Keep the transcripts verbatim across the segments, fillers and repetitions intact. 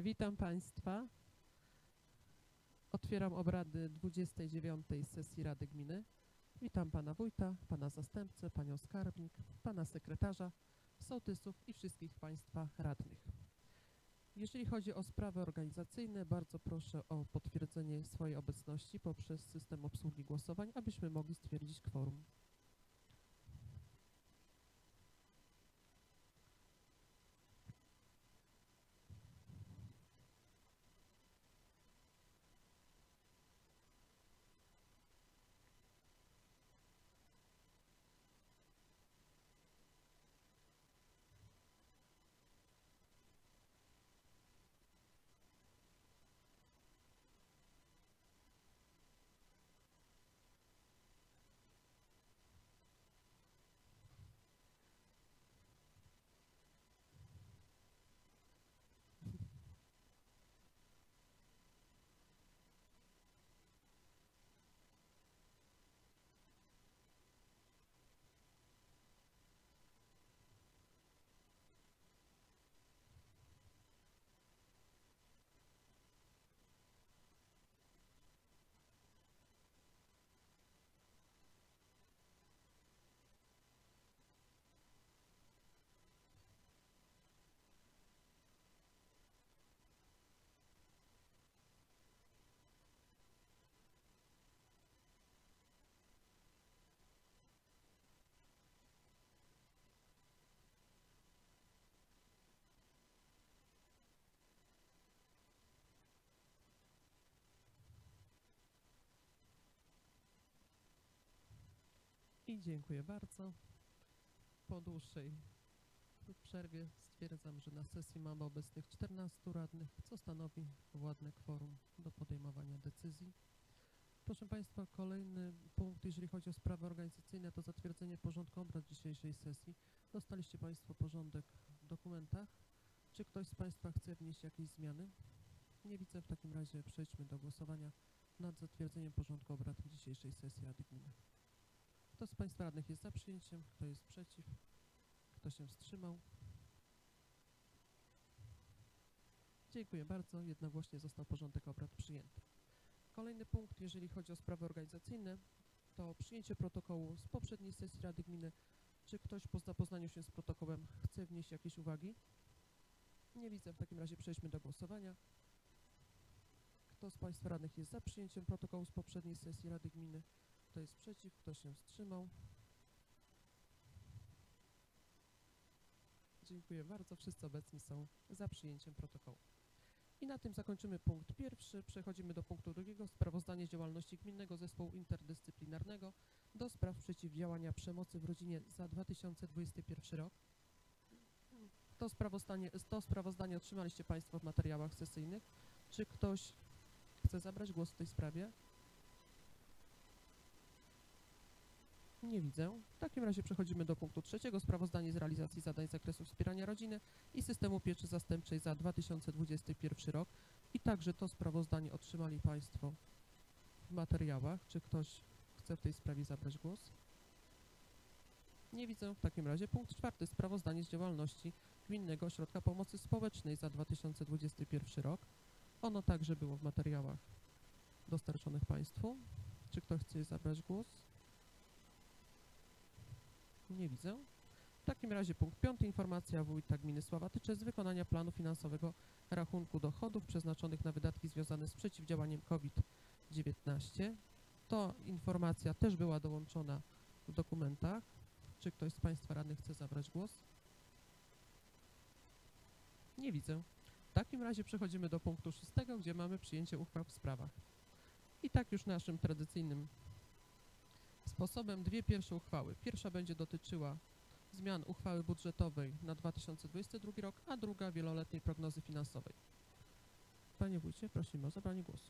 Witam Państwa. Otwieram obrady dwudziestej dziewiątej sesji Rady Gminy. Witam Pana Wójta, Pana Zastępcę, Panią Skarbnik, Pana Sekretarza, sołtysów i wszystkich Państwa radnych. Jeżeli chodzi o sprawy organizacyjne, bardzo proszę o potwierdzenie swojej obecności poprzez system obsługi głosowań, abyśmy mogli stwierdzić kworum. I dziękuję bardzo. Po dłuższej przerwie stwierdzam, że na sesji mamy obecnych czternastu radnych, co stanowi ładne kworum do podejmowania decyzji. Proszę Państwa, kolejny punkt, jeżeli chodzi o sprawy organizacyjne, to zatwierdzenie porządku obrad dzisiejszej sesji. Dostaliście Państwo porządek w dokumentach. Czy ktoś z Państwa chce wnieść jakieś zmiany? Nie widzę. W takim razie przejdźmy do głosowania nad zatwierdzeniem porządku obrad dzisiejszej sesji Rady Gminy. Kto z Państwa radnych jest za przyjęciem? Kto jest przeciw? Kto się wstrzymał? Dziękuję bardzo. Jednogłośnie został porządek obrad przyjęty. Kolejny punkt, jeżeli chodzi o sprawy organizacyjne, to przyjęcie protokołu z poprzedniej sesji Rady Gminy. Czy ktoś po zapoznaniu się z protokołem chce wnieść jakieś uwagi? Nie widzę. W takim razie przejdźmy do głosowania. Kto z Państwa radnych jest za przyjęciem protokołu z poprzedniej sesji Rady Gminy? Kto jest przeciw? Kto się wstrzymał? Dziękuję bardzo. Wszyscy obecni są za przyjęciem protokołu. I na tym zakończymy punkt pierwszy. Przechodzimy do punktu drugiego. Sprawozdanie z działalności Gminnego Zespołu Interdyscyplinarnego do spraw przeciwdziałania przemocy w rodzinie za dwa tysiące dwudziesty pierwszy rok. To sprawozdanie, to sprawozdanie otrzymaliście Państwo w materiałach sesyjnych. Czy ktoś chce zabrać głos w tej sprawie? Nie widzę. W takim razie przechodzimy do punktu trzeciego. Sprawozdanie z realizacji zadań z zakresu wspierania rodziny i systemu pieczy zastępczej za dwa tysiące dwudziesty pierwszy rok. I także to sprawozdanie otrzymali Państwo w materiałach. Czy ktoś chce w tej sprawie zabrać głos? Nie widzę. W takim razie punkt czwarty. Sprawozdanie z działalności Gminnego Ośrodka Pomocy Społecznej za dwa tysiące dwudziesty pierwszy rok. Ono także było w materiałach dostarczonych Państwu. Czy ktoś chce zabrać głos? Nie widzę. W takim razie punkt piąty. Informacja wójta gminy Sławatycze z wykonania planu finansowego rachunku dochodów przeznaczonych na wydatki związane z przeciwdziałaniem COVID dziewiętnaście. To informacja też była dołączona w dokumentach. Czy ktoś z Państwa radnych chce zabrać głos? Nie widzę. W takim razie przechodzimy do punktu szóstego, gdzie mamy przyjęcie uchwał w sprawach. I tak już naszym tradycyjnym sposobem dwie pierwsze uchwały. Pierwsza będzie dotyczyła zmian uchwały budżetowej na dwa tysiące dwudziesty drugi rok, a druga wieloletniej prognozy finansowej. Panie wójcie, prosimy o zabranie głosu.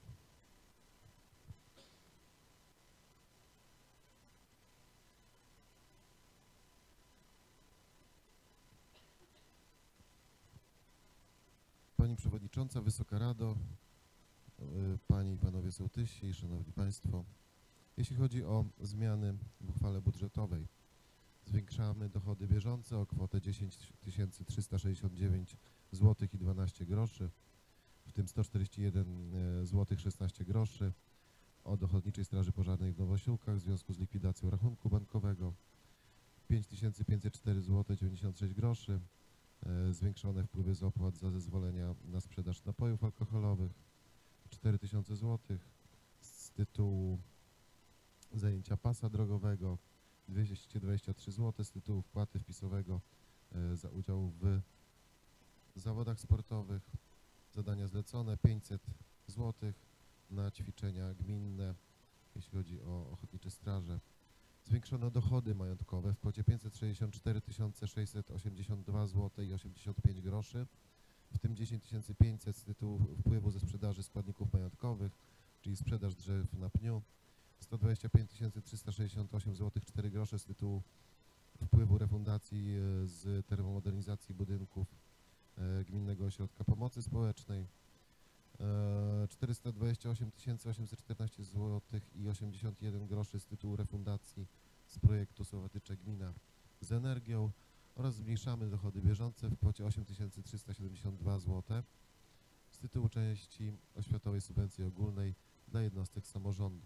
Pani Przewodnicząca, Wysoka Rado, Panie i Panowie Sołtysi, Szanowni Państwo. Jeśli chodzi o zmiany w uchwale budżetowej, zwiększamy dochody bieżące o kwotę dziesięć tysięcy trzysta sześćdziesiąt dziewięć złotych i dwanaście groszy. w tym sto czterdzieści jeden złotych szesnaście groszy od Ochotniczej Straży Pożarnej w Nowosiłkach w związku z likwidacją rachunku bankowego, pięć tysięcy pięćset cztery złote dziewięćdziesiąt sześć groszy, e, zwiększone wpływy z opłat za zezwolenia na sprzedaż napojów alkoholowych, cztery tysiące złotych z tytułu zajęcia pasa drogowego, dwieście dwadzieścia trzy złote z tytułu wpłaty wpisowego e, za udział w zawodach sportowych, zadania zlecone pięćset złotych na ćwiczenia gminne, jeśli chodzi o ochotnicze straże. Zwiększono dochody majątkowe w kwocie pięćset sześćdziesiąt cztery tysiące sześćset osiemdziesiąt dwa złote i osiemdziesiąt pięć groszy, w tym dziesięć tysięcy pięćset z tytułu wpływu ze sprzedaży składników majątkowych, czyli sprzedaż drzew na pniu, sto dwadzieścia pięć tysięcy trzysta sześćdziesiąt osiem złotych cztery grosze z tytułu wpływu refundacji e, z termomodernizacji budynków e, Gminnego Ośrodka Pomocy Społecznej, e, czterysta dwadzieścia osiem tysięcy osiemset czternaście złotych i osiemdziesiąt jeden groszy z tytułu refundacji z projektu Słowatycze Gmina z energią oraz zmniejszamy dochody bieżące w kwocie osiem tysięcy trzysta siedemdziesiąt dwa złote z tytułu części oświatowej subwencji ogólnej dla jednostek samorządu.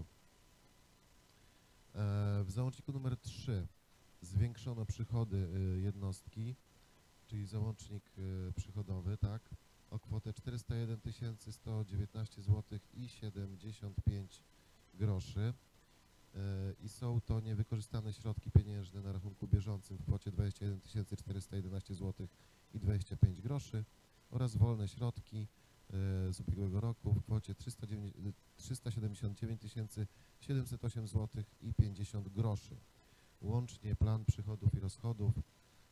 E, w załączniku numer trzy zwiększono przychody y, jednostki, czyli załącznik y, przychodowy, tak, o kwotę czterysta jeden tysięcy sto dziewiętnaście złotych i siedemdziesiąt pięć groszy y, i są to niewykorzystane środki pieniężne na rachunku bieżącym w kwocie dwadzieścia jeden tysięcy czterysta jedenaście złotych i dwadzieścia pięć groszy oraz wolne środki y, z ubiegłego roku w kwocie trzysta siedemdziesiąt dziewięć tysięcy siedemset osiem złotych i pięćdziesiąt groszy. Łącznie plan przychodów i rozchodów e,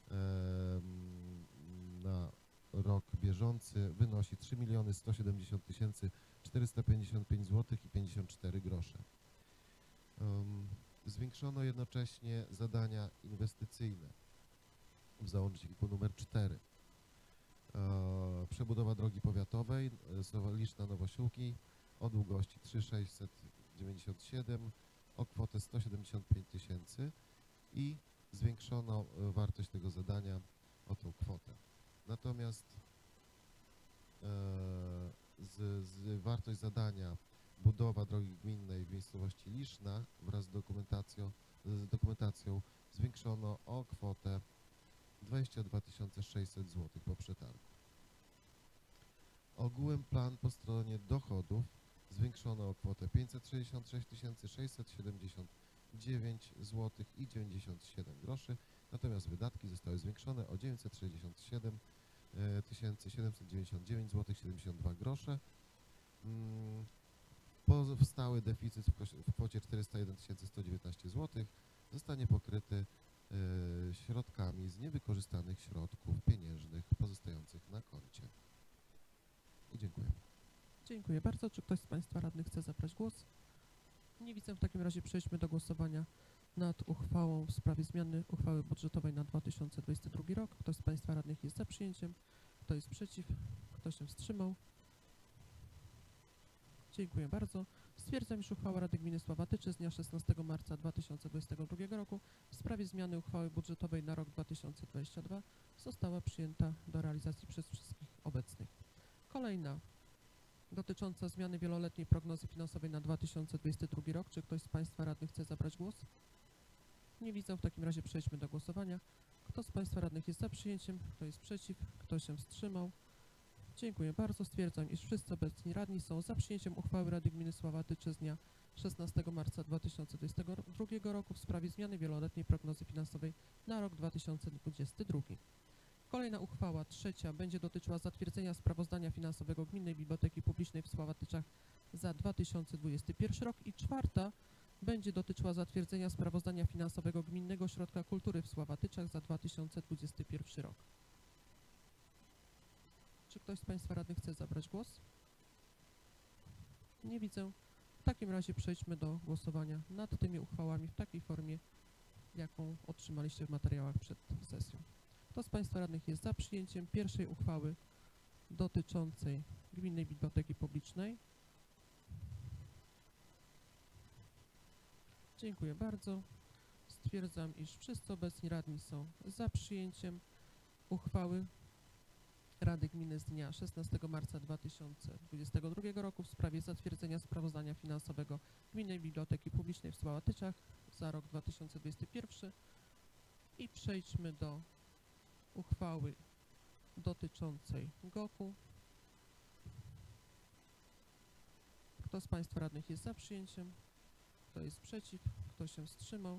na rok bieżący wynosi trzy miliony sto siedemdziesiąt tysięcy czterysta pięćdziesiąt pięć złotych i pięćdziesiąt cztery grosze. Um, zwiększono jednocześnie zadania inwestycyjne w załączniku numer cztery. E, przebudowa drogi powiatowej e, Liszna Nowosiłki o długości trzy tysiące sześćset dziewięćdziesiąt siedem o kwotę sto siedemdziesiąt pięć tysięcy i zwiększono e, wartość tego zadania o tą kwotę. Natomiast e, z, z wartość zadania budowa drogi gminnej w miejscowości Liszna wraz z dokumentacją, z dokumentacją zwiększono o kwotę dwadzieścia dwa tysiące sześćset złotych po przetargu. Ogółem plan po stronie dochodów zwiększono o kwotę pięćset sześćdziesiąt sześć tysięcy sześćset siedemdziesiąt dziewięć złotych i dziewięćdziesiąt siedem groszy, natomiast wydatki zostały zwiększone o dziewięćset sześćdziesiąt siedem tysięcy siedemset dziewięćdziesiąt dziewięć złotych siedemdziesiąt dwa grosze. Pozostałe deficyt w kwocie czterysta jeden tysięcy sto dziewiętnaście złotych zostanie pokryty środkami z niewykorzystanych środków pieniężnych pozostających na koncie. I dziękuję. Dziękuję bardzo. Czy ktoś z Państwa radnych chce zabrać głos? Nie widzę. W takim razie przejdźmy do głosowania nad uchwałą w sprawie zmiany uchwały budżetowej na dwa tysiące dwudziesty drugi rok. Ktoś z Państwa radnych jest za przyjęciem? Kto jest przeciw? Kto się wstrzymał? Dziękuję bardzo. Stwierdzam, iż uchwała Rady Gminy Sławatyczy z dnia szesnastego marca dwa tysiące dwudziestego drugiego roku w sprawie zmiany uchwały budżetowej na rok dwa tysiące dwudziesty drugi została przyjęta do realizacji przez wszystkich obecnych. Kolejna dotycząca zmiany wieloletniej prognozy finansowej na dwa tysiące dwudziesty drugi rok. Czy ktoś z Państwa radnych chce zabrać głos? Nie widzę. W takim razie przejdźmy do głosowania. Kto z Państwa radnych jest za przyjęciem? Kto jest przeciw? Kto się wstrzymał? Dziękuję bardzo. Stwierdzam, iż wszyscy obecni radni są za przyjęciem uchwały Rady Gminy Sławatyczy z dnia szesnastego marca dwa tysiące dwudziestego drugiego roku w sprawie zmiany wieloletniej prognozy finansowej na rok dwa tysiące dwudziesty drugi. Kolejna uchwała, trzecia, będzie dotyczyła zatwierdzenia sprawozdania finansowego Gminnej Biblioteki Publicznej w Sławatyczach za dwa tysiące dwudziesty pierwszy rok i czwarta będzie dotyczyła zatwierdzenia sprawozdania finansowego Gminnego Ośrodka Kultury w Sławatyczach za dwa tysiące dwudziesty pierwszy rok. Czy ktoś z Państwa radnych chce zabrać głos? Nie widzę. W takim razie przejdźmy do głosowania nad tymi uchwałami w takiej formie, jaką otrzymaliście w materiałach przed sesją. Kto z Państwa radnych jest za przyjęciem pierwszej uchwały dotyczącej Gminnej Biblioteki Publicznej? Dziękuję bardzo. Stwierdzam, iż wszyscy obecni radni są za przyjęciem uchwały Rady Gminy z dnia szesnastego marca dwa tysiące dwudziestego drugiego roku w sprawie zatwierdzenia sprawozdania finansowego Gminnej Biblioteki Publicznej w Sławatyczach za rok dwa tysiące dwudziesty pierwszy i przejdźmy do uchwały dotyczącej goku. Kto z Państwa radnych jest za przyjęciem? Kto jest przeciw? Kto się wstrzymał?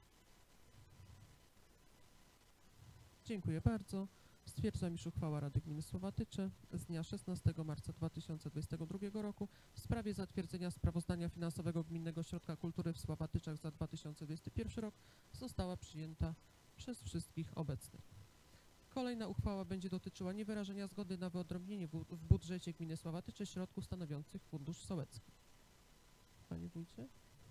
Dziękuję bardzo. Stwierdzam, iż uchwała Rady Gminy Sławatycze z dnia szesnastego marca dwa tysiące dwudziestego drugiego roku w sprawie zatwierdzenia sprawozdania finansowego Gminnego Ośrodka Kultury w Sławatyczach za dwa tysiące dwudziesty pierwszy rok została przyjęta przez wszystkich obecnych. Kolejna uchwała będzie dotyczyła niewyrażenia zgody na wyodrębnienie w, w budżecie Gminy Sławatycze środków stanowiących Fundusz Sołecki. Panie Wójcie?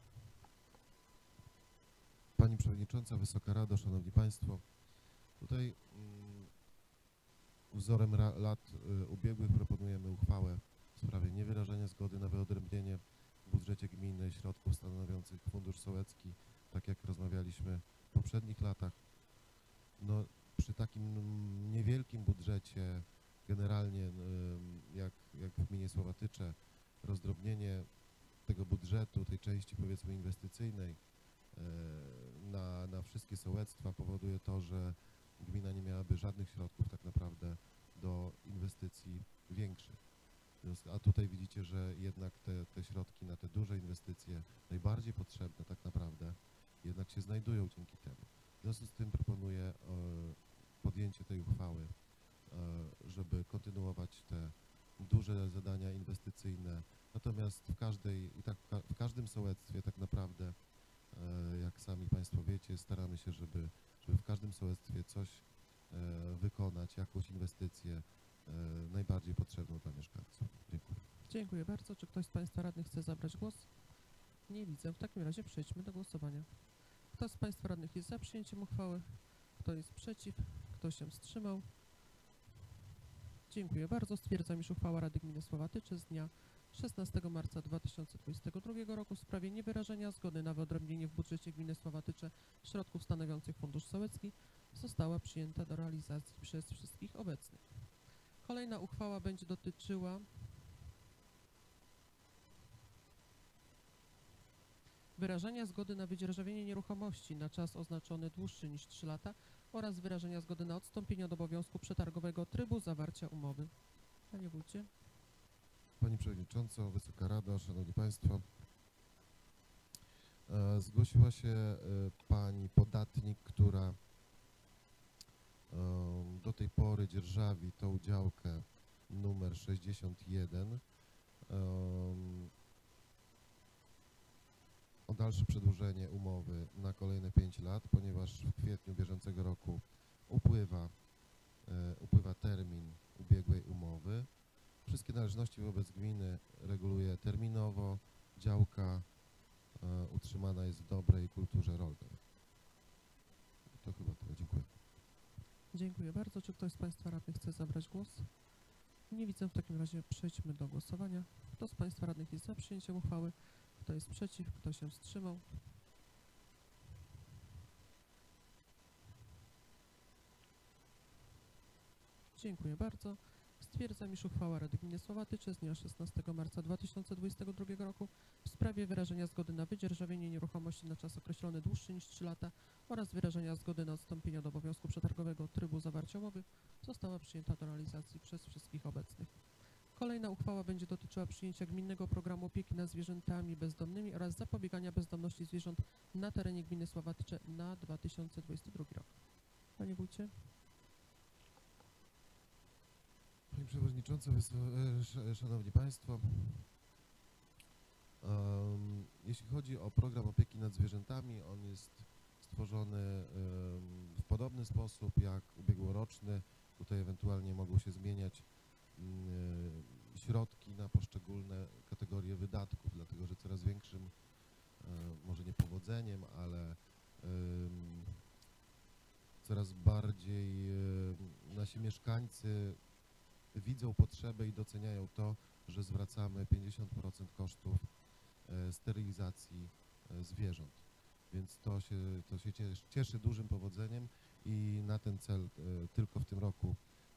Pani Przewodnicząca, Wysoka Rado, Szanowni Państwo, tutaj mm, wzorem ra, lat y, ubiegłych proponujemy uchwałę w sprawie niewyrażenia zgody na wyodrębnienie w budżecie gminy środków stanowiących Fundusz Sołecki, tak jak rozmawialiśmy w poprzednich latach. No, przy takim mm, niewielkim budżecie generalnie y, jak, jak w gminie Sławatycze, rozdrobnienie tego budżetu, tej części powiedzmy inwestycyjnej y, na, na wszystkie sołectwa powoduje to, że gmina nie miałaby żadnych środków tak naprawdę do inwestycji większych. A tutaj widzicie, że jednak te, te środki na te duże inwestycje, najbardziej potrzebne tak naprawdę, jednak się znajdują dzięki temu. W związku z tym proponuję e, podjęcie tej uchwały, e, żeby kontynuować te duże zadania inwestycyjne. Natomiast w każdej, i tak w, ka w każdym sołectwie tak naprawdę, e, jak sami Państwo wiecie, staramy się, żeby żeby w każdym sołectwie coś e, wykonać, jakąś inwestycję e, najbardziej potrzebną dla mieszkańców. Dziękuję. Dziękuję bardzo. Czy ktoś z Państwa radnych chce zabrać głos? Nie widzę. W takim razie przejdźmy do głosowania. Kto z Państwa radnych jest za przyjęciem uchwały? Kto jest przeciw? Kto się wstrzymał? Dziękuję bardzo. Stwierdzam, iż uchwała Rady Gminy Sławatycze z dnia szesnastego marca dwa tysiące dwudziestego drugiego roku w sprawie niewyrażenia zgody na wyodrębnienie w budżecie Gminy Sławatycze środków stanowiących Fundusz Sołecki została przyjęta do realizacji przez wszystkich obecnych. Kolejna uchwała będzie dotyczyła wyrażenia zgody na wydzierżawienie nieruchomości na czas oznaczony dłuższy niż trzy lata oraz wyrażenia zgody na odstąpienie od obowiązku przetargowego trybu zawarcia umowy. Panie Wójcie? Pani Przewodnicząca, Wysoka Rado, Szanowni Państwo, e, zgłosiła się e, Pani podatnik, która e, do tej pory dzierżawi tą działkę numer sześćdziesiąt jeden e, o dalsze przedłużenie umowy na kolejne pięć lat, ponieważ w kwietniu bieżącego roku upływa, e, upływa termin ubiegłej umowy. Wszystkie należności wobec gminy reguluje terminowo. Działka e, utrzymana jest w dobrej kulturze rolnej. To chyba tyle. Dziękuję. Dziękuję bardzo. Czy ktoś z Państwa radnych chce zabrać głos? Nie widzę. W takim razie przejdźmy do głosowania. Kto z Państwa radnych jest za przyjęciem uchwały? Kto jest przeciw? Kto się wstrzymał? Dziękuję bardzo. Stwierdzam, iż uchwała Rady Gminy Sławatycze z dnia szesnastego marca dwa tysiące dwudziestego drugiego roku w sprawie wyrażenia zgody na wydzierżawienie nieruchomości na czas określony dłuższy niż trzy lata oraz wyrażenia zgody na odstąpienie od obowiązku przetargowego trybu zawarcia umowy została przyjęta do realizacji przez wszystkich obecnych. Kolejna uchwała będzie dotyczyła przyjęcia gminnego programu opieki nad zwierzętami bezdomnymi oraz zapobiegania bezdomności zwierząt na terenie gminy Sławatycze na dwa tysiące dwudziesty drugi rok. Panie Wójcie? Pani Przewodnicząca, Szanowni Państwo, um, jeśli chodzi o program opieki nad zwierzętami, on jest stworzony um, w podobny sposób jak ubiegłoroczny. Tutaj ewentualnie mogą się zmieniać um, środki na poszczególne kategorie wydatków, dlatego że coraz większym, um, może nie powodzeniem, ale um, coraz bardziej um, nasi mieszkańcy widzą potrzebę i doceniają to, że zwracamy pięćdziesiąt procent kosztów e, sterylizacji e, zwierząt. Więc to się, to się cieszy, cieszy dużym powodzeniem i na ten cel e, tylko w tym roku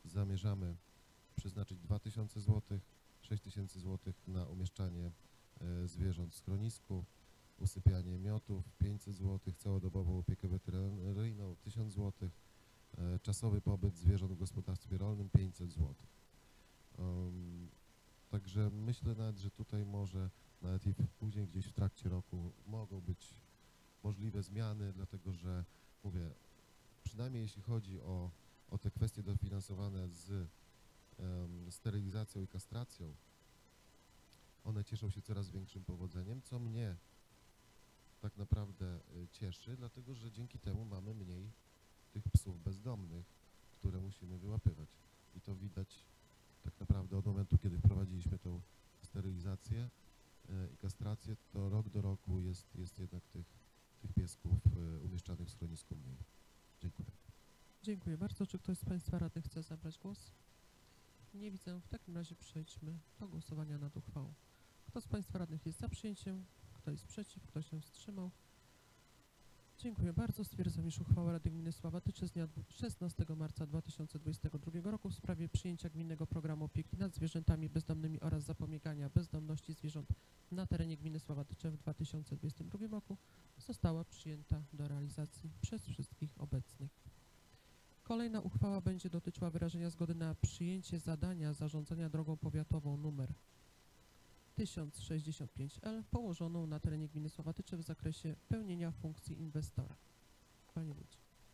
zamierzamy przeznaczyć dwa tysiące złotych, sześć tysięcy złotych na umieszczanie e, zwierząt w schronisku, usypianie miotów pięćset złotych, całodobową opiekę weterynaryjną tysiąc złotych, e, czasowy pobyt zwierząt w gospodarstwie rolnym pięćset złotych. Um, także myślę nawet, że tutaj może nawet i później gdzieś w trakcie roku mogą być możliwe zmiany, dlatego że mówię, przynajmniej jeśli chodzi o, o te kwestie dofinansowane z um, sterylizacją i kastracją, one cieszą się coraz większym powodzeniem, co mnie tak naprawdę y, cieszy, dlatego że dzięki temu mamy mniej tych psów bezdomnych, które musimy wyłapywać. I to widać tak naprawdę od momentu, kiedy wprowadziliśmy tą sterylizację y, i kastrację, to rok do roku jest, jest jednak tych, tych piesków y, umieszczanych w schronisku mniej. Dziękuję. Dziękuję bardzo. Czy ktoś z Państwa radnych chce zabrać głos? Nie widzę. W takim razie przejdźmy do głosowania nad uchwałą. Kto z Państwa radnych jest za przyjęciem? Kto jest przeciw? Kto się wstrzymał? Dziękuję bardzo. Stwierdzam, iż uchwała Rady Gminy Sławatycze z dnia szesnastego marca dwa tysiące dwudziestego drugiego roku w sprawie przyjęcia gminnego programu opieki nad zwierzętami bezdomnymi oraz zapobiegania bezdomności zwierząt na terenie gminy Sławatycze w dwa tysiące dwudziestym drugim roku została przyjęta do realizacji przez wszystkich obecnych. Kolejna uchwała będzie dotyczyła wyrażenia zgody na przyjęcie zadania zarządzania drogą powiatową numer tysiąc sześćdziesiąt pięć L położoną na terenie gminy Sławatycze w zakresie pełnienia funkcji inwestora. Panie Wójcie.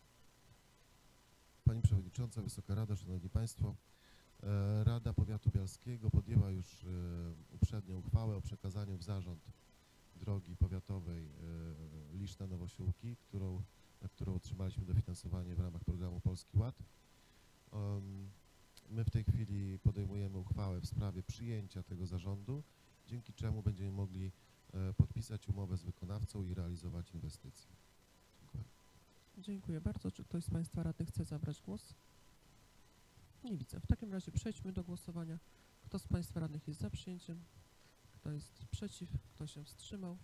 Pani Przewodnicząca, Wysoka Rado, Szanowni Państwo, e, Rada Powiatu Bialskiego podjęła już e, uprzednią uchwałę o przekazaniu w zarząd drogi powiatowej e, Liszna-Nowosiłki, którą, na którą otrzymaliśmy dofinansowanie w ramach programu Polski Ład. Um, my w tej chwili podejmujemy uchwałę w sprawie przyjęcia tego zarządu, dzięki czemu będziemy mogli e, podpisać umowę z wykonawcą i realizować inwestycje. Dziękuję. Dziękuję bardzo. Czy ktoś z Państwa radnych chce zabrać głos? Nie widzę. W takim razie przejdźmy do głosowania. Kto z Państwa radnych jest za przyjęciem? Kto jest przeciw? Kto się wstrzymał?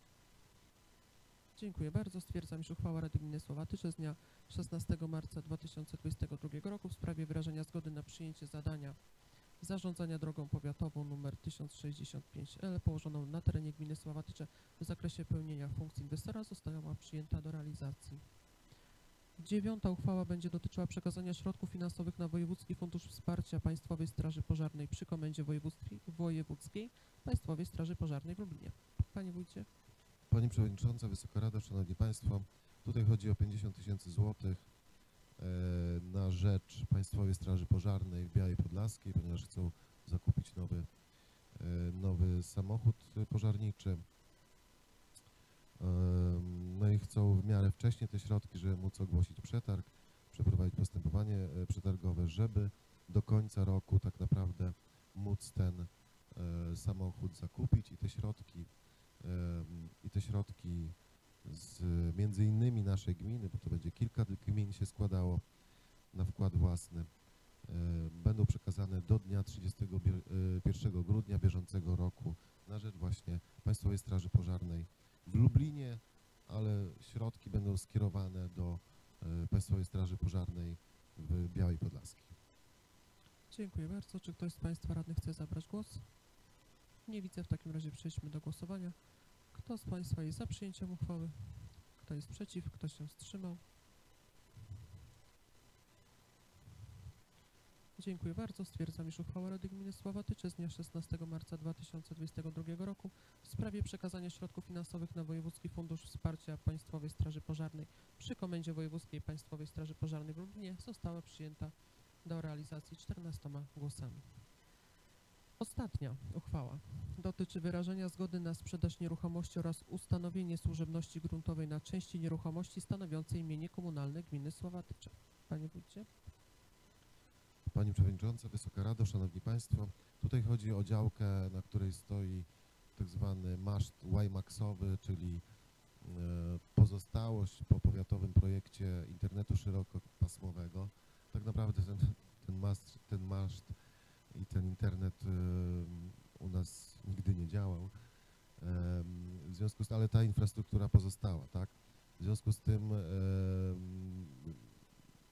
Dziękuję bardzo. Stwierdzam, iż uchwała Rady Gminy Sławatycze z dnia szesnastego marca dwa tysiące dwudziestego drugiego roku w sprawie wyrażenia zgody na przyjęcie zadania zarządzania drogą powiatową nr tysiąc sześćdziesiąt pięć L położoną na terenie gminy Sławatycze w zakresie pełnienia funkcji inwestora została przyjęta do realizacji. Dziewiąta uchwała będzie dotyczyła przekazania środków finansowych na Wojewódzki Fundusz Wsparcia Państwowej Straży Pożarnej przy Komendzie Wojewódzkiej, Wojewódzkiej Państwowej Straży Pożarnej w Lublinie. Panie Wójcie. Pani Przewodnicząca, Wysoka Rado, Szanowni Państwo, tutaj chodzi o pięćdziesiąt tysięcy złotych e, na rzecz Państwowej Straży Pożarnej w Białej Podlaskiej, ponieważ chcą zakupić nowy, e, nowy samochód pożarniczy. E, no i chcą w miarę wcześnie te środki, żeby móc ogłosić przetarg, przeprowadzić postępowanie e, przetargowe, żeby do końca roku tak naprawdę móc ten e, samochód zakupić i te środki i te środki z między innymi naszej gminy, bo to będzie kilka gmin się składało na wkład własny, będą przekazane do dnia trzydziestego pierwszego grudnia bieżącego roku na rzecz właśnie Państwowej Straży Pożarnej w Lublinie, ale środki będą skierowane do Państwowej Straży Pożarnej w Białej Podlaskiej. Dziękuję bardzo. Czy ktoś z Państwa radnych chce zabrać głos? Nie widzę. W takim razie przejdźmy do głosowania. Kto z Państwa jest za przyjęciem uchwały? Kto jest przeciw? Kto się wstrzymał? Dziękuję bardzo. Stwierdzam, iż uchwała Rady Gminy Sławatycze z dnia szesnastego marca dwa tysiące dwudziestego drugiego roku w sprawie przekazania środków finansowych na Wojewódzki Fundusz Wsparcia Państwowej Straży Pożarnej przy Komendzie Wojewódzkiej Państwowej Straży Pożarnej w Lublinie została przyjęta do realizacji czternastoma głosami. Ostatnia uchwała dotyczy wyrażenia zgody na sprzedaż nieruchomości oraz ustanowienie służebności gruntowej na części nieruchomości stanowiącej mienie komunalne gminy Sławatycze. Panie Wójcie. Pani Przewodnicząca, Wysoka Rado, Szanowni Państwo, tutaj chodzi o działkę, na której stoi tak zwany maszt Wajmaksowy, czyli e, pozostałość po powiatowym projekcie internetu szerokopasmowego. Tak naprawdę ten, ten, maszt, ten maszt i ten internet y, u nas nigdy nie działał, y, w związku z, ale ta infrastruktura pozostała, tak? W związku z tym y,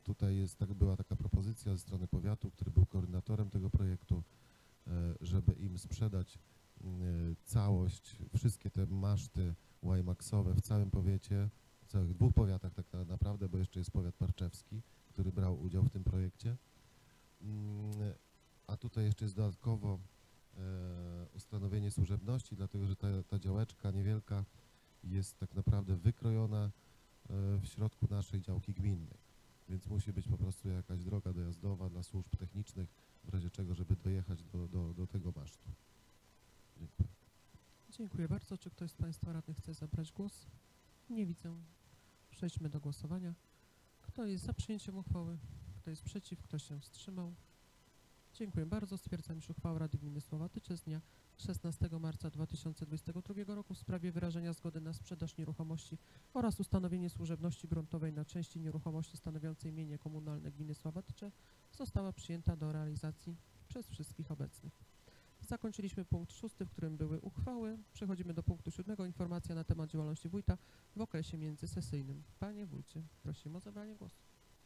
tutaj jest, tak, była taka propozycja ze strony powiatu, który był koordynatorem tego projektu, e, żeby im sprzedać e, całość, wszystkie te maszty Waymaxowe w całym powiecie, w całych dwóch powiatach tak na- naprawdę, bo jeszcze jest powiat parczewski, który brał udział w tym projekcie. Mm, A tutaj jeszcze jest dodatkowo e, ustanowienie służebności, dlatego że ta, ta działeczka niewielka jest tak naprawdę wykrojona e, w środku naszej działki gminnej, więc musi być po prostu jakaś droga dojazdowa dla służb technicznych, w razie czego, żeby dojechać do, do, do tego masztu. Dziękuję. Dziękuję bardzo. Czy ktoś z Państwa radnych chce zabrać głos? Nie widzę. Przejdźmy do głosowania. Kto jest za przyjęciem uchwały? Kto jest przeciw? Kto się wstrzymał? Dziękuję bardzo. Stwierdzam, iż uchwała Rady Gminy Słowatycze z dnia szesnastego marca dwa tysiące dwudziestego drugiego roku w sprawie wyrażenia zgody na sprzedaż nieruchomości oraz ustanowienie służebności gruntowej na części nieruchomości stanowiącej mienie komunalne Gminy Słowatycze została przyjęta do realizacji przez wszystkich obecnych. Zakończyliśmy punkt szósty, w którym były uchwały. Przechodzimy do punktu siódmego. Informacja na temat działalności wójta w okresie międzysesyjnym. Panie wójcie, prosimy o zabranie głosu.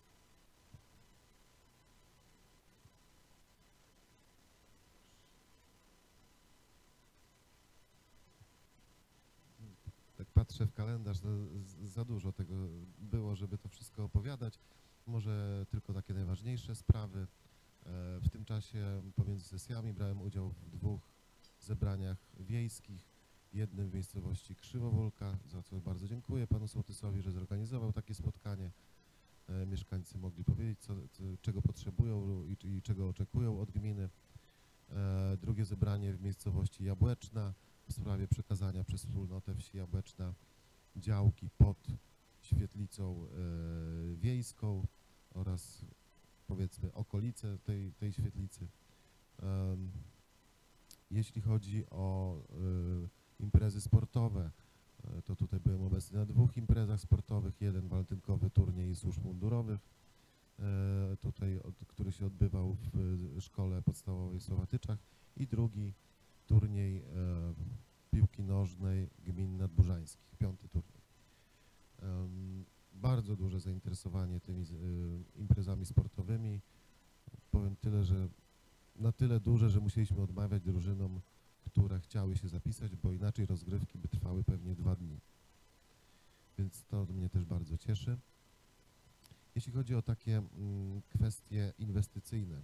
Tak patrzę w kalendarz, za, za dużo tego było, żeby to wszystko opowiadać. Może tylko takie najważniejsze sprawy. E, W tym czasie pomiędzy sesjami brałem udział w dwóch zebraniach wiejskich. Jednym w miejscowości Krzywowólka, za co bardzo dziękuję panu sołtysowi, że zorganizował takie spotkanie. E, Mieszkańcy mogli powiedzieć, co, co, czego potrzebują i, i czego oczekują od gminy. E, Drugie zebranie w miejscowości Jabłeczna w sprawie przekazania przez wspólnotę wsi Jabłeczna działki pod świetlicą e, wiejską oraz powiedzmy okolice tej, tej świetlicy. Em, Jeśli chodzi o e, imprezy sportowe, e, to tutaj byłem obecny na dwóch imprezach sportowych. Jeden walentynkowy turniej służb mundurowych, e, tutaj, od, który się odbywał w e, szkole podstawowej w Słowatyczach, i drugi turniej e, piłki nożnej gmin nadburzańskich, piąty turniej. Em, bardzo duże zainteresowanie tymi z- y, imprezami sportowymi. Powiem tyle, że na tyle duże, że musieliśmy odmawiać drużynom, które chciały się zapisać, bo inaczej rozgrywki by trwały pewnie dwa dni. Więc to mnie też bardzo cieszy. Jeśli chodzi o takie mm, kwestie inwestycyjne,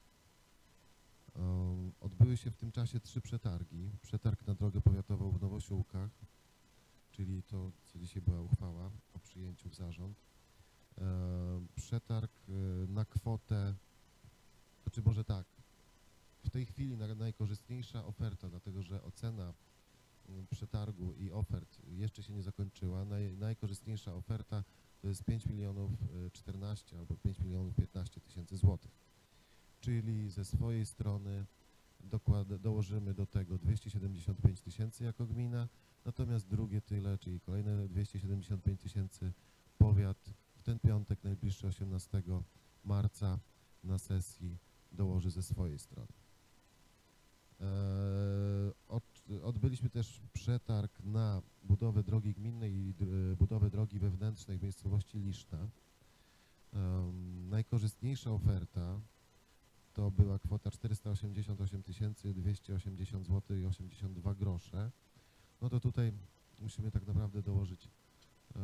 Um, odbyły się w tym czasie trzy przetargi. Przetarg na drogę powiatową w Nowosiłkach, czyli to, co dzisiaj była uchwała o przyjęciu w zarząd. E, przetarg e, na kwotę, znaczy może tak, w tej chwili na, najkorzystniejsza oferta, dlatego że ocena mm, przetargu i ofert jeszcze się nie zakończyła. Naj, najkorzystniejsza oferta to jest pięć milionów czternaście albo pięć milionów piętnaście tysięcy złotych. Czyli ze swojej strony dokład, dołożymy do tego dwieście siedemdziesiąt pięć tysięcy jako gmina, natomiast drugie tyle, czyli kolejne dwieście siedemdziesiąt pięć tysięcy powiat w ten piątek najbliższy osiemnastego marca na sesji dołoży ze swojej strony. Eee, od, odbyliśmy też przetarg na budowę drogi gminnej i d- budowę drogi wewnętrznej w miejscowości Liszna. Eee, najkorzystniejsza oferta to była kwota czterysta osiemdziesiąt osiem tysięcy dwieście osiemdziesiąt złotych i osiemdziesiąt dwa grosze. No to tutaj musimy tak naprawdę dołożyć e,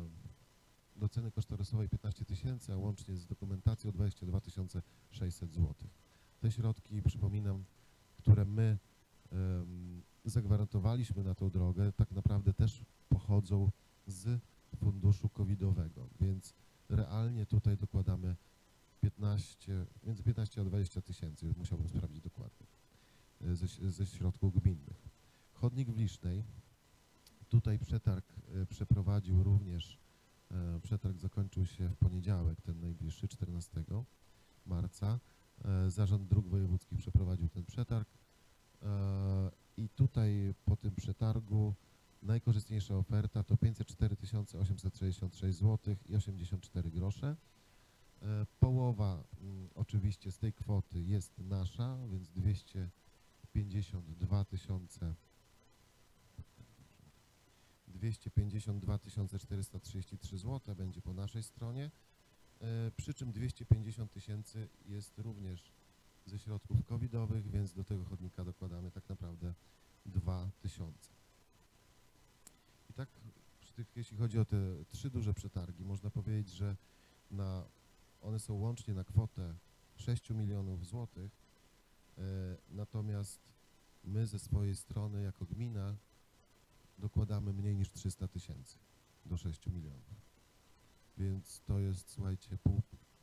do ceny kosztorysowej piętnaście tysięcy, a łącznie z dokumentacją dwadzieścia dwa tysiące sześćset złotych. Te środki, przypominam, które my em, zagwarantowaliśmy na tą drogę, tak naprawdę też pochodzą z funduszu covidowego, więc realnie tutaj dokładamy piętnaście, między piętnaście a dwadzieścia tysięcy, już musiałbym sprawdzić dokładnie, e, ze, ze środków gminnych. Chodnik w Lisznej, tutaj przetarg e, przeprowadził również, e, przetarg zakończył się w poniedziałek, ten najbliższy, czternastego marca. E, Zarząd Dróg Wojewódzkich przeprowadził ten przetarg e, i tutaj po tym przetargu najkorzystniejsza oferta to pięćset cztery tysiące osiemset sześćdziesiąt sześć złotych i osiemdziesiąt cztery grosze. E, Połowa mm, oczywiście z tej kwoty jest nasza, więc dwieście pięćdziesiąt dwa tysiące dwieście pięćdziesiąt dwa tysiące czterysta trzydzieści trzy złote będzie po naszej stronie. e, przy czym dwieście pięćdziesiąt tysięcy jest również ze środków covidowych, więc do tego chodnika dokładamy tak naprawdę dwa tysiące. I tak, przy tych, jeśli chodzi o te trzy duże przetargi, można powiedzieć, że na, one są łącznie na kwotę sześć milionów złotych, e, natomiast my ze swojej strony jako gmina dokładamy mniej niż trzysta tysięcy do sześciu milionów. Więc to jest, słuchajcie, pół,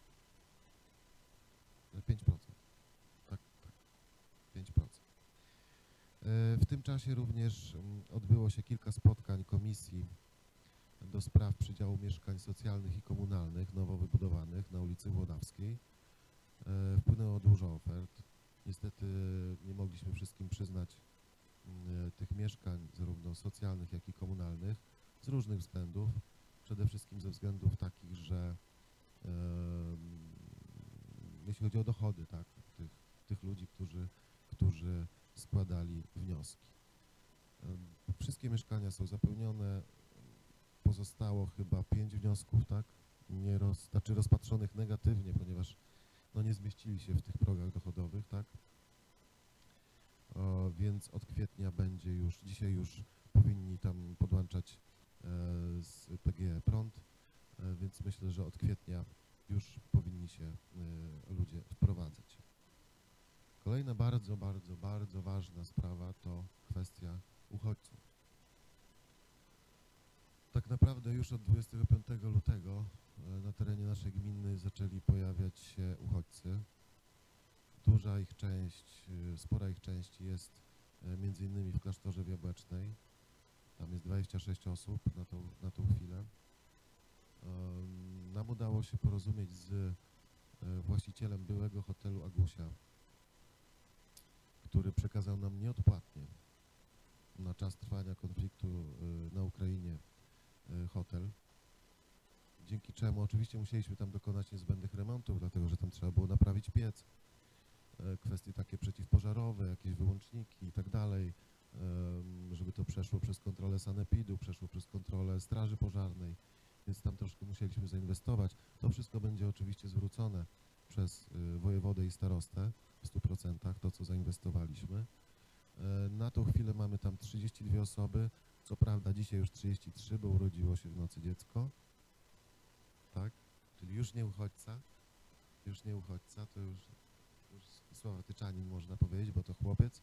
pięć procent. Tak, tak, pięć procent. E, W tym czasie również mm, odbyło się kilka spotkań komisji do spraw przydziału mieszkań socjalnych i komunalnych nowo wybudowanych na ulicy Włodawskiej. E, Wpłynęło dużo ofert. Niestety nie mogliśmy wszystkim przyznać mm, tych mieszkań, zarówno socjalnych, jak i komunalnych, z różnych względów. Przede wszystkim ze względów takich, że e, jeśli chodzi o dochody, tak, tych, tych ludzi, którzy, którzy składali wnioski. E, wszystkie mieszkania są zapełnione. Pozostało chyba pięć wniosków, tak, nie roz, znaczy rozpatrzonych negatywnie, ponieważ no, nie zmieścili się w tych progach dochodowych, tak. O, więc od kwietnia będzie już, dzisiaj już powinni tam podłączać e, z P G E prąd, e, więc myślę, że od kwietnia już powinni się e, ludzie wprowadzać. Kolejna bardzo, bardzo, bardzo ważna sprawa to kwestia uchodźców. Tak naprawdę już od dwudziestego piątego lutego e, na terenie naszej gminy zaczęli pojawiać się uchodźcy. Duża ich część, e, spora ich część jest e, między innymi w klasztorze w Jabłecznej. Tam jest dwadzieścia sześć osób na tą, na tą chwilę. Um, nam udało się porozumieć z e, właścicielem byłego hotelu Agusia, który przekazał nam nieodpłatnie na czas trwania konfliktu e, na Ukrainie e, hotel. Dzięki czemu oczywiście musieliśmy tam dokonać niezbędnych remontów, dlatego że tam trzeba było naprawić piec, e, kwestie takie przeciwpożarowe, jakieś wyłączniki i tak dalej, żeby to przeszło przez kontrolę sanepidu, przeszło przez kontrolę straży pożarnej, więc tam troszkę musieliśmy zainwestować. To wszystko będzie oczywiście zwrócone przez y, wojewodę i starostę w stu procentach, to co zainwestowaliśmy. E, na tą chwilę mamy tam trzydzieści dwie osoby, co prawda dzisiaj już trzydzieści trzy, bo urodziło się w nocy dziecko, tak, czyli już nie uchodźca, już nie uchodźca, to już, już Słowatyczanin można powiedzieć, bo to chłopiec.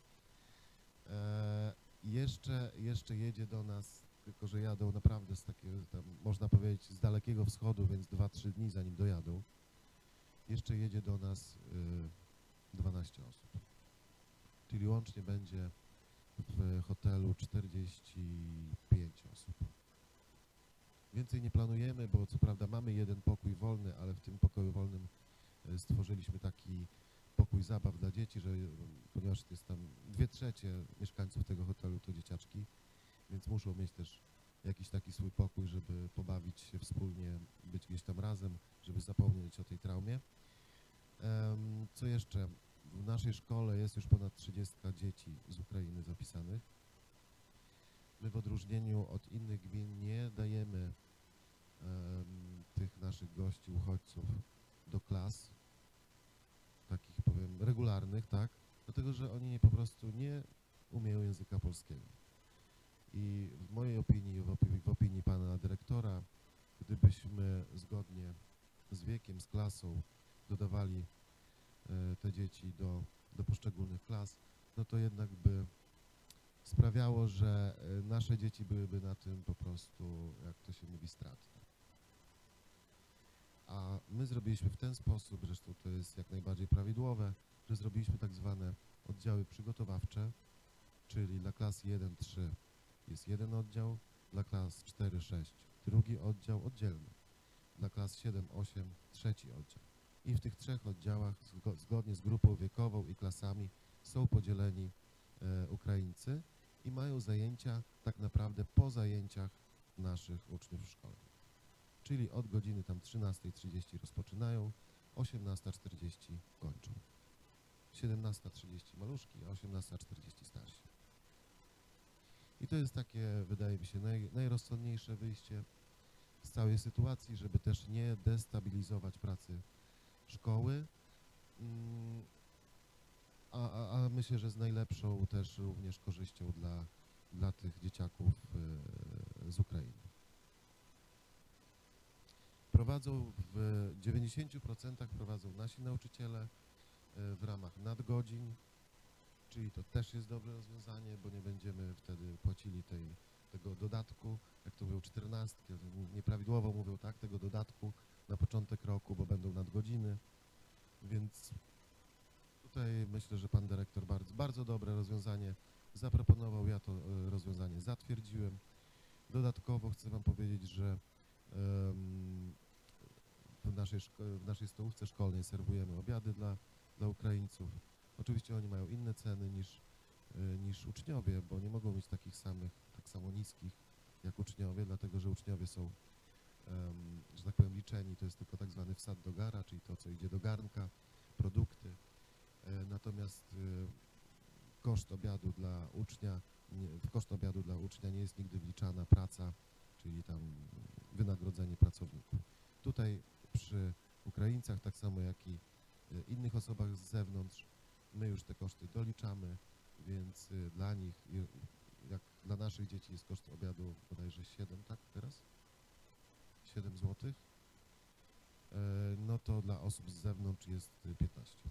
E, jeszcze, jeszcze jedzie do nas, tylko że jadą naprawdę z takiego, tam, można powiedzieć, z dalekiego wschodu, więc dwa trzy dni zanim dojadą. Jeszcze jedzie do nas y, dwanaście osób. Czyli łącznie będzie w hotelu czterdzieści pięć osób. Więcej nie planujemy, bo co prawda mamy jeden pokój wolny, ale w tym pokoju wolnym y, stworzyliśmy taki pokój zabaw dla dzieci, że, ponieważ jest tam dwie trzecie mieszkańców tego hotelu to dzieciaczki, więc muszą mieć też jakiś taki swój pokój, żeby pobawić się wspólnie, być gdzieś tam razem, żeby zapomnieć o tej traumie. Um, co jeszcze? W naszej szkole jest już ponad trzydzieści dzieci z Ukrainy zapisanych. My w odróżnieniu od innych gmin nie dajemy um, tych naszych gości, uchodźców do klas, takich powiem regularnych, tak? Dlatego, że oni po prostu nie umieją języka polskiego. I w mojej opinii, w opinii, w opinii pana dyrektora, gdybyśmy zgodnie z wiekiem, z klasą dodawali e, te dzieci do, do poszczególnych klas, no to jednak by sprawiało, że e, nasze dzieci byłyby na tym po prostu, jak to się mówi, stratne. A my zrobiliśmy w ten sposób, zresztą to jest jak najbardziej prawidłowe, że zrobiliśmy tak zwane oddziały przygotowawcze, czyli dla klas jeden trzy jest jeden oddział, dla klas cztery sześć drugi oddział oddzielny, dla klas siedem osiem trzeci oddział. I w tych trzech oddziałach zgodnie z grupą wiekową i klasami są podzieleni e, Ukraińcy i mają zajęcia tak naprawdę po zajęciach naszych uczniów w szkole. Czyli od godziny tam trzynastej trzydzieści rozpoczynają, osiemnasta czterdzieści kończą. siedemnasta trzydzieści maluszki, a osiemnasta czterdzieści starsi. I to jest takie, wydaje mi się, naj, najrozsądniejsze wyjście. z całej sytuacji, żeby też nie destabilizować pracy szkoły, mm, a, a, a myślę, że z najlepszą też również korzyścią dla, dla tych dzieciaków e, z Ukrainy. Prowadzą w dziewięćdziesięciu procentach prowadzą nasi nauczyciele e, w ramach nadgodzin, czyli to też jest dobre rozwiązanie, bo nie będziemy wtedy płacili tej, tego dodatku, jak to mówią czternastki, nieprawidłowo mówią, tak, tego dodatku na początek roku, bo będą nadgodziny, więc tutaj myślę, że pan dyrektor bardzo, bardzo dobre rozwiązanie zaproponował, ja to e, rozwiązanie zatwierdziłem. Dodatkowo chcę wam powiedzieć, że em, w, naszej w naszej stołówce szkolnej serwujemy obiady dla, dla Ukraińców. Oczywiście oni mają inne ceny niż, e, niż uczniowie, bo nie mogą mieć takich samych, tak samo niskich jak uczniowie, dlatego że uczniowie są, em, że tak powiem, liczeni, to jest tylko tak zwany wsad do gara, czyli to, co idzie do garnka, produkty. E, natomiast e, koszt obiadu dla ucznia, nie, w koszt obiadu dla ucznia nie jest nigdy wliczana praca, czyli tam wynagrodzenie pracowników. Tutaj przy Ukraińcach, tak samo jak i e, innych osobach z zewnątrz, my już te koszty doliczamy, więc e, dla nich, i- jak dla naszych dzieci jest koszt obiadu bodajże siedem, tak teraz? siedem złotych, e, no to dla osób z zewnątrz jest e, piętnaście.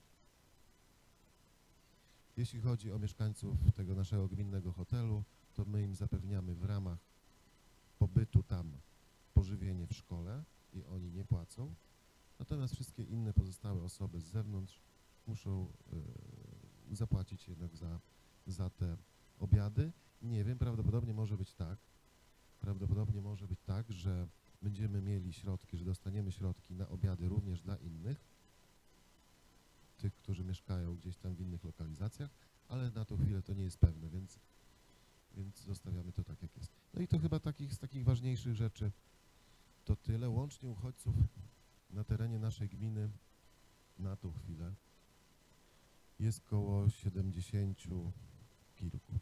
Jeśli chodzi o mieszkańców tego naszego gminnego hotelu, to my im zapewniamy w ramach pobytu tam pożywienie w szkole i oni nie płacą. Natomiast wszystkie inne pozostałe osoby z zewnątrz muszą y, zapłacić jednak za, za te obiady. Nie wiem, prawdopodobnie może być tak, prawdopodobnie może być tak, że będziemy mieli środki, że dostaniemy środki na obiady również dla innych, tych, którzy mieszkają gdzieś tam w innych lokalizacjach, ale na tą chwilę to nie jest pewne, więc, więc zostawiamy to tak, jak jest. No i to chyba takich, z takich ważniejszych rzeczy to tyle. Łącznie uchodźców na terenie naszej gminy na tą chwilę jest koło siedemdziesięciu kilku.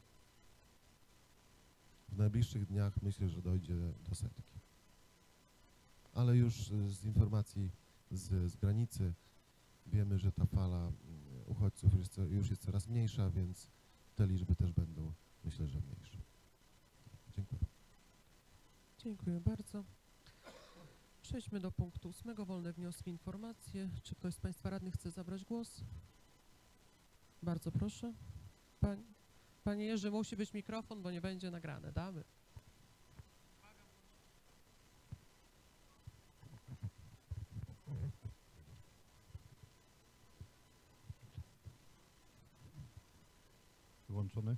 W najbliższych dniach myślę, że dojdzie do setki. Ale już y, z informacji z, z granicy wiemy, że ta fala mm, uchodźców już jest, co- już jest coraz mniejsza, więc te liczby też będą, myślę, że mniejsze. Dziękuję. Dziękuję bardzo. Przejdźmy do punktu ósmego. Wolne wnioski, informacje. Czy ktoś z Państwa radnych chce zabrać głos? Bardzo proszę. Pań, Panie Jerzy, musi być mikrofon, bo nie będzie nagrane. Damy. Wyłączony.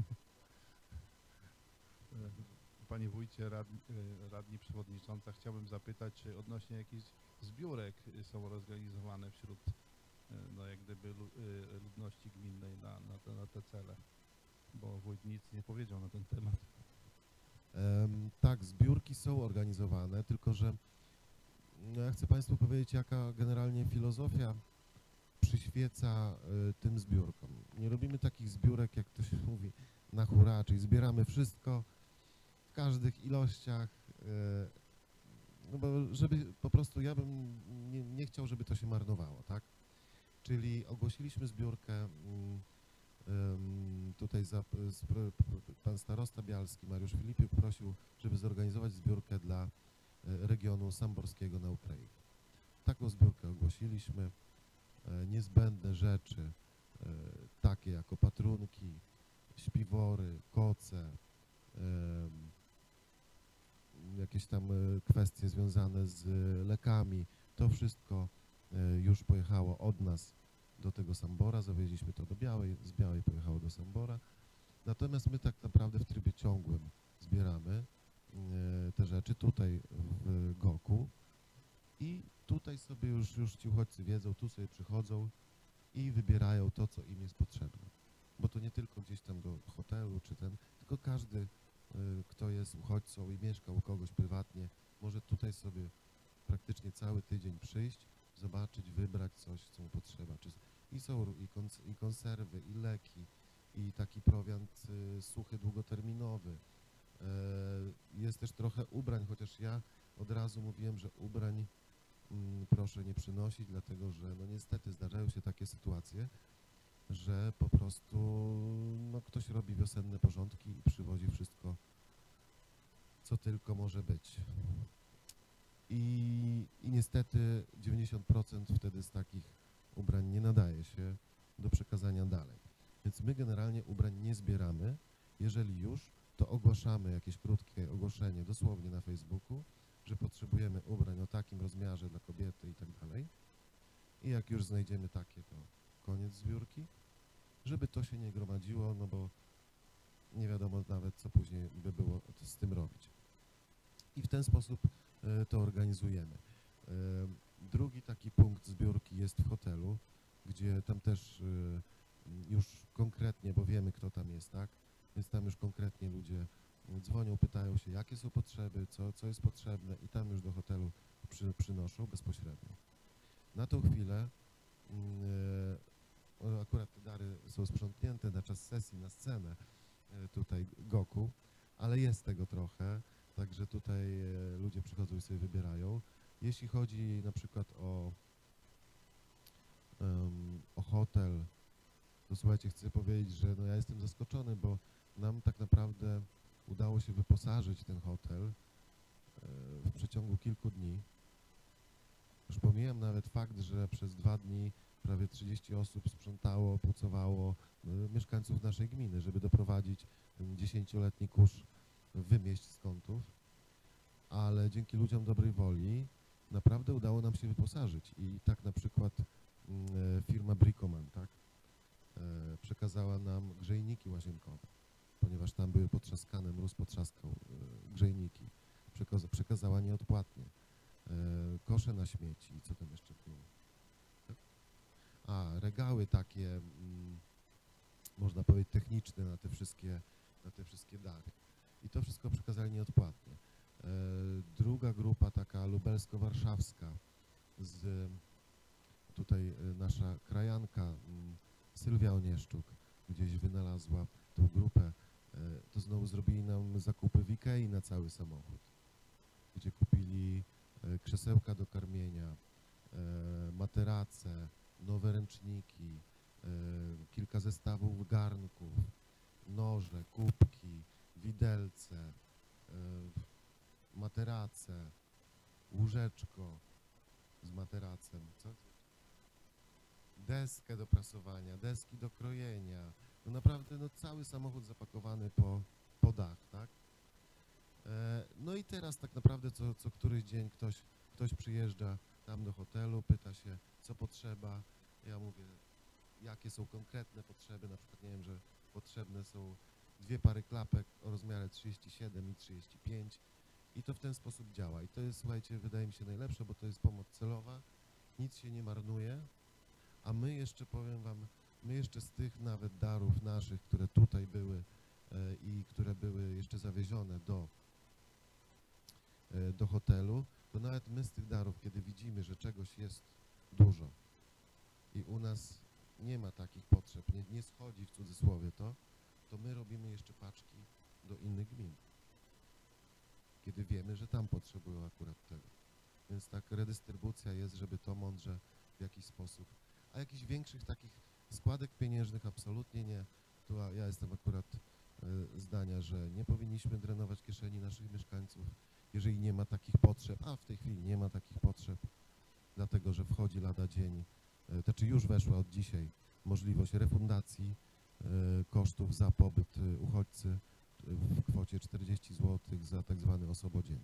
Panie wójcie, radni, radni przewodnicząca, chciałbym zapytać, czy odnośnie jakichś zbiórek są organizowane wśród no, jak gdyby lu- ludności gminnej na, na, te, na te cele, bo wójt nic nie powiedział na ten temat. Em, tak, zbiórki są organizowane, tylko że no, ja chcę Państwu powiedzieć, jaka generalnie filozofia przyświeca y, tym zbiórkom. Nie robimy takich zbiórek, jak to się mówi, na hura, czyli zbieramy wszystko w każdych ilościach, y, no bo żeby po prostu ja bym nie, nie chciał, żeby to się marnowało, tak? Czyli ogłosiliśmy zbiórkę, mm, ym, tutaj za, z, pro- p- pan starosta bialski Mariusz Filipiuk prosił, żeby zorganizować zbiórkę dla y, regionu samborskiego na Ukrainie. Taką zbiórkę ogłosiliśmy. E, niezbędne rzeczy, e, takie jak opatrunki, śpiwory, koce, em, jakieś tam e, kwestie związane z lekami, to wszystko e, już pojechało od nas do tego Sambora, zawieźliśmy to do Białej, z Białej pojechało do Sambora, natomiast my tak naprawdę w trybie ciągłym zbieramy e, te rzeczy tutaj w Goku i tutaj sobie już, już ci uchodźcy wiedzą, tu sobie przychodzą i wybierają to, co im jest potrzebne. Bo to nie tylko gdzieś tam do hotelu czy ten, tylko każdy, y, kto jest uchodźcą i mieszka u kogoś prywatnie, może tutaj sobie praktycznie cały tydzień przyjść, zobaczyć, wybrać coś, co mu potrzeba. Czy, I są r- i, kons i konserwy, i leki, i taki prowiant y, suchy, długoterminowy, E, Jest też trochę ubrań, chociaż ja od razu mówiłem, że ubrań mm, proszę nie przynosić, dlatego że no niestety zdarzają się takie sytuacje, że po prostu no, ktoś robi wiosenne porządki i przywozi wszystko, co tylko może być. I, i niestety dziewięćdziesiąt procent wtedy z takich ubrań nie nadaje się do przekazania dalej. Więc my generalnie ubrań nie zbieramy. Jeżeli już, to ogłaszamy jakieś krótkie ogłoszenie dosłownie na Facebooku, że potrzebujemy ubrań o takim rozmiarze dla kobiety i tak dalej. I jak już znajdziemy takie, to koniec zbiórki, żeby to się nie gromadziło, no bo nie wiadomo nawet, co później by było z tym robić. I w ten sposób e, to organizujemy. E, drugi taki punkt zbiórki jest w hotelu, gdzie tam też e, już konkretnie, bo wiemy, kto tam jest, tak? Więc tam już konkretnie ludzie dzwonią, pytają się, jakie są potrzeby, co, co jest potrzebne i tam już do hotelu przy, przynoszą bezpośrednio. Na tą chwilę e, akurat te dary są sprzątnięte na czas sesji, na scenę e, tutaj Goku, ale jest tego trochę, także tutaj e, ludzie przychodzą i sobie wybierają. Jeśli chodzi na przykład o, um, o hotel, to słuchajcie, chcę powiedzieć, że no ja jestem zaskoczony, bo nam tak naprawdę udało się wyposażyć ten hotel e, w przeciągu kilku dni. Już pomijam nawet fakt, że przez dwa dni prawie trzydzieści osób sprzątało, pucowało e, mieszkańców naszej gminy, żeby doprowadzić ten dziesięcioletni kurz wymieść z kątów, ale dzięki ludziom dobrej woli naprawdę udało nam się wyposażyć i tak na przykład mm, firma Bricoman, tak, e, przekazała nam grzejniki łazienkowe, ponieważ tam były potrzaskane, mróz potrzaskał e, grzejniki, Przekaz przekazała nieodpłatnie, e, kosze na śmieci i co tam jeszcze było? A, regały takie, mm, można powiedzieć techniczne na te wszystkie, na te wszystkie dary. I to wszystko przekazali nieodpłatnie. E, druga grupa, taka lubelsko-warszawska, z tutaj e, nasza krajanka m, Sylwia Onieszczuk gdzieś wynalazła tą grupę, e, to znowu zrobili nam zakupy w Ikei na cały samochód, gdzie kupili e, krzesełka do karmienia, e, materace, nowe ręczniki, e, kilka zestawów garnków, noże, kubki, widelce, e, materace, łóżeczko z materacem, co? Deskę do prasowania, deski do krojenia, no naprawdę no cały samochód zapakowany po, po dach, tak? E, no i teraz tak naprawdę co, co któryś dzień ktoś, ktoś przyjeżdża tam do hotelu, pyta się, co potrzeba, ja mówię, jakie są konkretne potrzeby, na przykład nie wiem, że potrzebne są dwie pary klapek o rozmiarze trzydzieści siedem i trzydzieści pięć i to w ten sposób działa. I to jest, słuchajcie, wydaje mi się najlepsze, bo to jest pomoc celowa, nic się nie marnuje, a my jeszcze, powiem wam, my jeszcze z tych nawet darów naszych, które tutaj były e, i które były jeszcze zawiezione do, e, do hotelu, to nawet my z tych darów, kiedy widzimy, że czegoś jest dużo i u nas nie ma takich potrzeb, nie, nie schodzi w cudzysłowie to, to my robimy jeszcze paczki do innych gmin, kiedy wiemy, że tam potrzebują akurat tego. Więc tak redystrybucja jest, żeby to mądrze w jakiś sposób. A jakichś większych takich składek pieniężnych absolutnie nie. Tu ja jestem akurat e, zdania, że nie powinniśmy drenować kieszeni naszych mieszkańców, jeżeli nie ma takich potrzeb, a w tej chwili nie ma takich potrzeb, dlatego że wchodzi lada dzień, e, to czy już weszła od dzisiaj możliwość refundacji e, kosztów za pobyt e, uchodźcy w kwocie czterdzieści złotych za tak zwany osobodzień.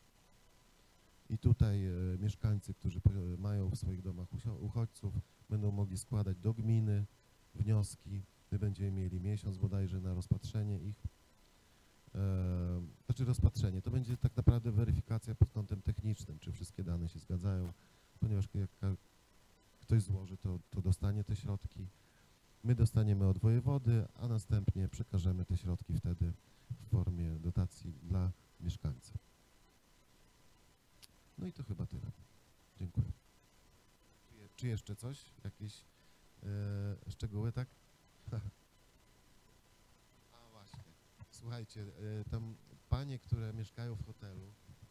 I tutaj e, mieszkańcy, którzy po, mają w swoich domach uchodźców, będą mogli składać do gminy wnioski. My będziemy mieli miesiąc bodajże na rozpatrzenie ich. E, znaczy rozpatrzenie, to będzie tak naprawdę weryfikacja pod kątem technicznym, czy wszystkie dane się zgadzają, ponieważ jak ktoś złoży, to, to dostanie te środki. My dostaniemy od wojewody, a następnie przekażemy te środki wtedy w formie dotacji dla mieszkańców. No i to chyba tyle. Dziękuję. Czy jeszcze coś? Jakieś e, szczegóły, tak? A właśnie. Słuchajcie, e, tam panie, które mieszkają w hotelu.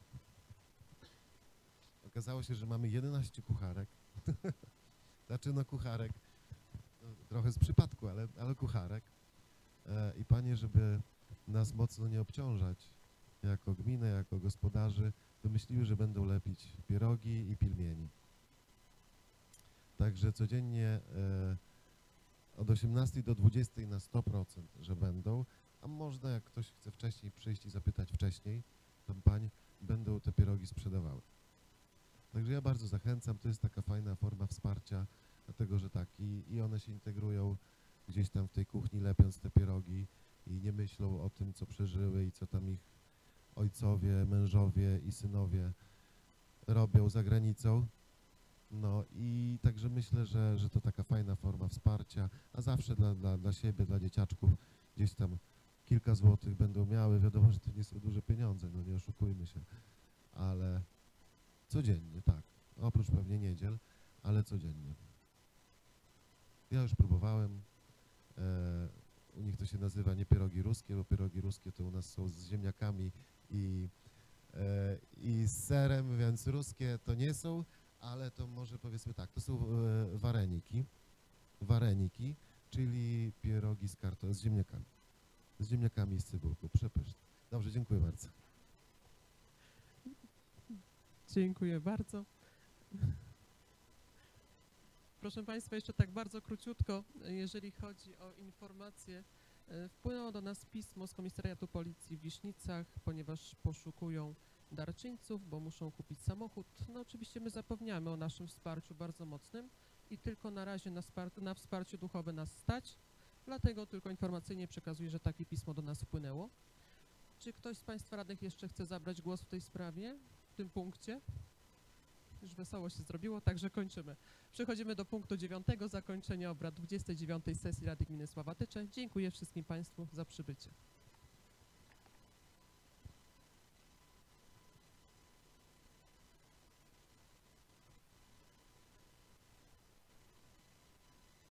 Okazało się, że mamy jedenaście kucharek. Znaczy no kucharek, no, trochę z przypadku, ale, ale kucharek. E, I panie, żeby nas mocno nie obciążać jako gminę, jako gospodarzy, wymyśliły, że będą lepić pierogi i pilmieni. Także codziennie e, od osiemnastej do dwudziestej na sto procent, że będą, a można, jak ktoś chce wcześniej przyjść i zapytać wcześniej, tam pań, będą te pierogi sprzedawały. Także ja bardzo zachęcam, to jest taka fajna forma wsparcia, dlatego że tak, i, i one się integrują gdzieś tam w tej kuchni, lepiąc te pierogi i nie myślą o tym, co przeżyły i co tam ich ojcowie, mężowie i synowie robią za granicą. No i także myślę, że, że to taka fajna forma wsparcia, a zawsze dla, dla, dla siebie, dla dzieciaczków gdzieś tam kilka złotych będą miały. Wiadomo, że to nie są duże pieniądze, no nie oszukujmy się, ale codziennie, tak. Oprócz pewnie niedziel, ale codziennie. Ja już próbowałem. E, u nich to się nazywa nie pierogi ruskie, bo pierogi ruskie to u nas są z ziemniakami i, e, i z serem, więc ruskie to nie są, ale to może powiedzmy tak, to są e, wareniki, wareniki, czyli pierogi z karton, z ziemniakami, z ziemniakami i z cebulką, przepyszne. Dobrze, dziękuję bardzo. Dziękuję bardzo. Proszę Państwa, jeszcze tak bardzo króciutko, jeżeli chodzi o informacje. e, Wpłynęło do nas pismo z Komisariatu Policji w Wisznicach, ponieważ poszukują darczyńców, bo muszą kupić samochód. No oczywiście my zapewniamy o naszym wsparciu bardzo mocnym i tylko na razie na, spar- na wsparcie duchowe nas stać, dlatego tylko informacyjnie przekazuję, że takie pismo do nas wpłynęło. Czy ktoś z Państwa radnych jeszcze chce zabrać głos w tej sprawie, w tym punkcie? Już wesoło się zrobiło, także kończymy. Przechodzimy do punktu dziewiątego, zakończenie obrad dwudziestej dziewiątej sesji Rady Gminy Sławatycze. Dziękuję wszystkim Państwu za przybycie.